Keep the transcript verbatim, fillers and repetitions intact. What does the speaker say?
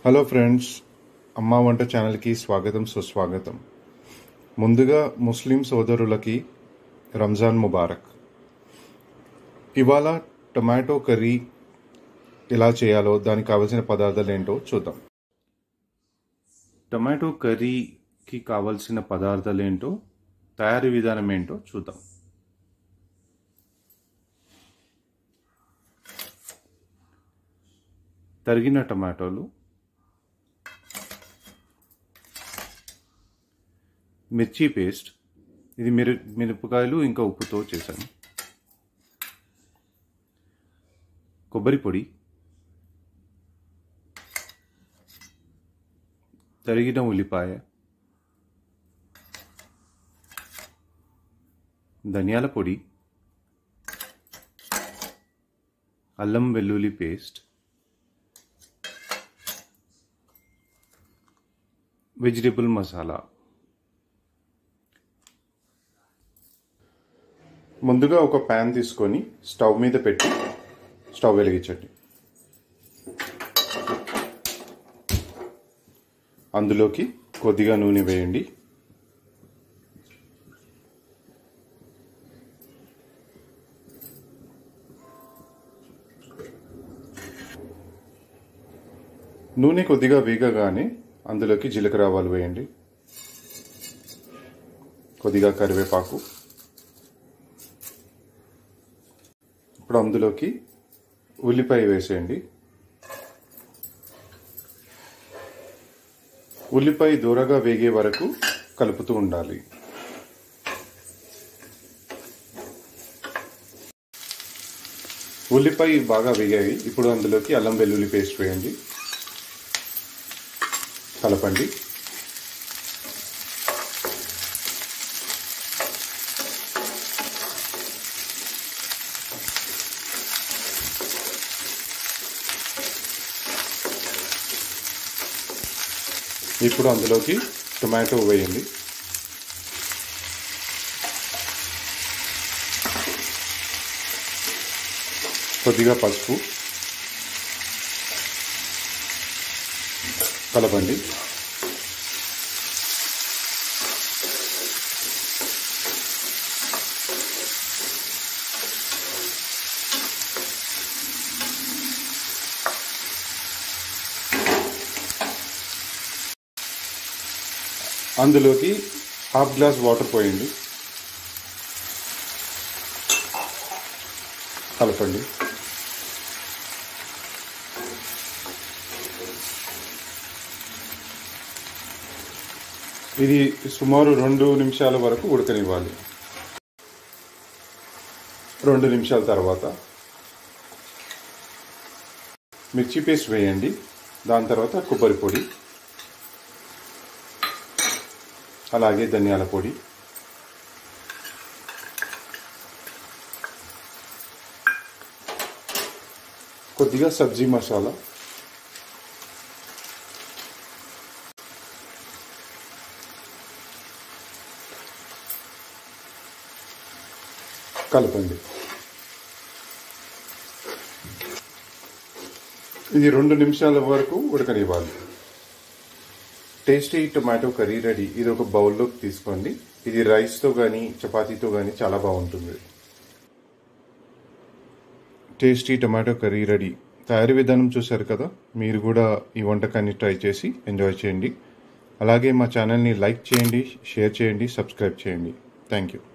Hello friends, అమ్మా వంట ఛానల్కి స్వాగతం సుస్వాగతం. ముందుగా ముస్లిం సోదరులకి రంజాన్ ముబారక్. ఇవాళ టొమాటో కర్రీ ఎలా చేయాలో దానికి కావలసిన పదార్థాలు ఏంటో చూద్దాం. టొమాటో కర్రీకి కావలసిన పదార్థాలు ఏంటో, తయారీ విధానం ఏంటో చూద్దాం. తరిగిన టమాటోలు, మిర్చి పేస్ట్, ఇది మిర మిరపకాయలు ఇంకా ఉప్పుతో చేశాను. కొబ్బరి పొడి, తరిగిన ఉల్లిపాయ, ధనియాల పొడి, అల్లం వెల్లుల్లి పేస్ట్, వెజిటబుల్ మసాలా. ముందుగా ఒక ప్యాన్ తీసుకొని స్టవ్ మీద పెట్టి స్టవ్ వెలిగించండి. అందులోకి కొద్దిగా నూనె వేయండి. నూనె కొద్దిగా వేగగానే అందులోకి జీలకర్ర ఆవాలు వేయండి. కొద్దిగా కరివేపాకు. ఇప్పుడు అందులోకి ఉల్లిపాయ వేసేయండి. ఉల్లిపాయ దూరగా వేగే వరకు కలుపుతూ ఉండాలి. ఉల్లిపాయ బాగా వేగాయి. ఇప్పుడు అందులోకి అల్లం వెల్లుల్లి పేస్ట్ వేయండి. కలపండి. ఇప్పుడు అందులోకి టొమాటో వేయండి. కొద్దిగా పసుపు, కలపండి. అందులోకి హాఫ్ గ్లాస్ వాటర్ పోయండి. కలపండి. ఇది సుమారు రెండు నిమిషాల వరకు ఉడకనివ్వాలి. రెండు నిమిషాల తర్వాత మిర్చి పేస్ట్ వేయండి. దాని తర్వాత కొబ్బరి పొడి, అలాగే ధనియాల పొడి, కొద్దిగా సబ్జీ మసాలా, కలపండి. ఇది రెండు నిమిషాల వరకు ఉడకనివ్వాలి. Tasty tomato curry ready. ఇది ఒక బౌల్లోకి తీసుకోండి. ఇది రైస్తో కానీ చపాతీతో కానీ చాలా బాగుంటుంది. Tasty tomato curry ready. తయారీ విధానం చూశారు కదా. మీరు కూడా ఈ వంటకాన్ని ట్రై చేసి ఎంజాయ్ చేయండి. అలాగే మా ఛానల్ని లైక్ చేయండి, షేర్ చేయండి, సబ్స్క్రైబ్ చేయండి. Thank you.